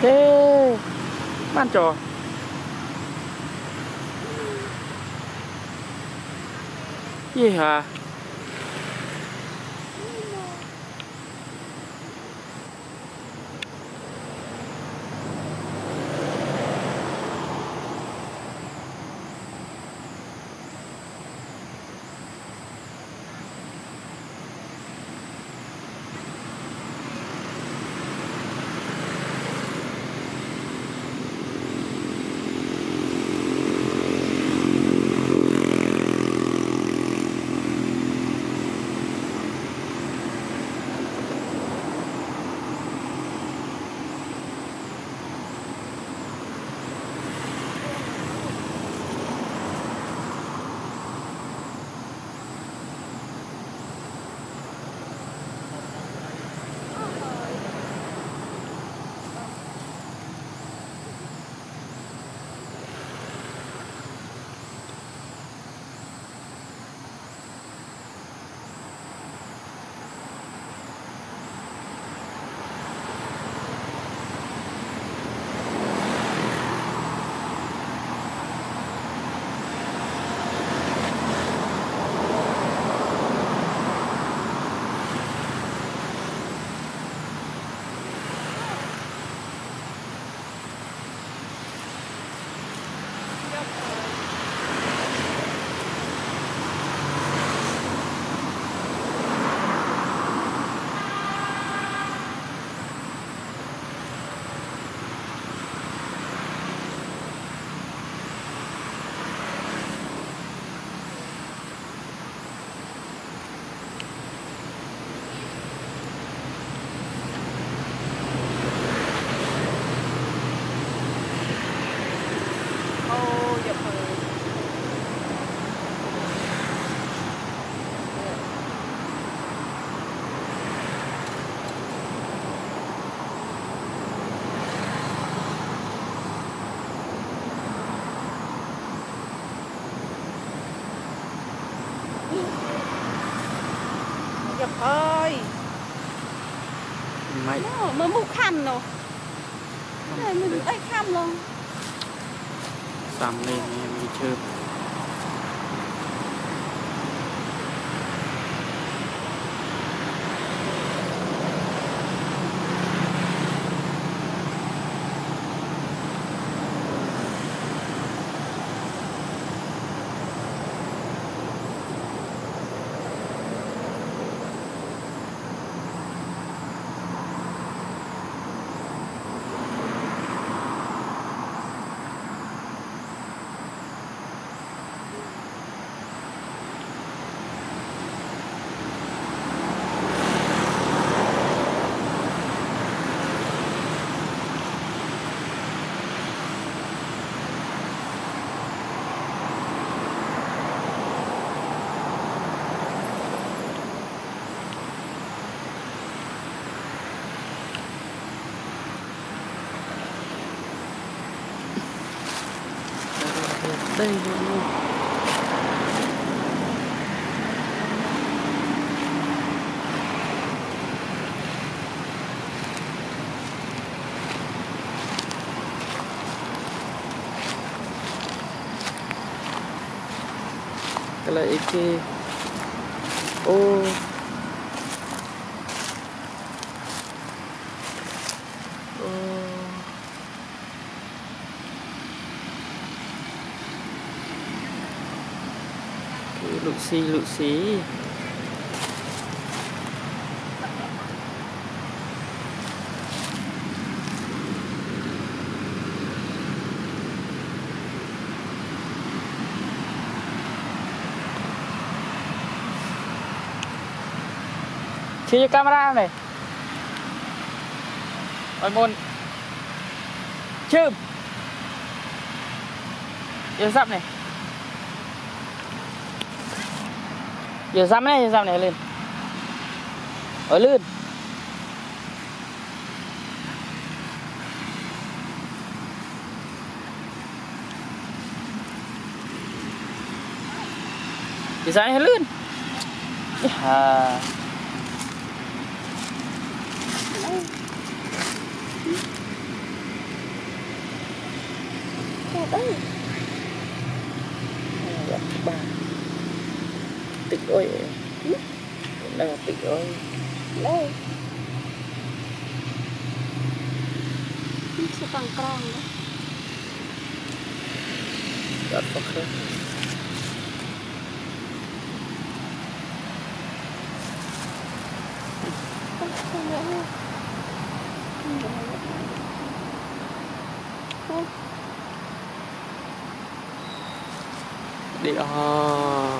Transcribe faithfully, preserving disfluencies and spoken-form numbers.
thế ban trò gì hả? ơi mày mới mua khăn rồi này mình ấy khăn luôn xăm lên em đi chơi đây luôn cái này cái ô lụ xì lụ xì chia cho camera này rồi môn chơm giờ dặm này giờ dặm này giờ dặm này lên ở lươn giờ dặm này lươn à đấy. Ba tịch ơi. Đang là tịch ơi. Đây. Sẽ bằng con đấy. Đợt có khớp. Đi đó.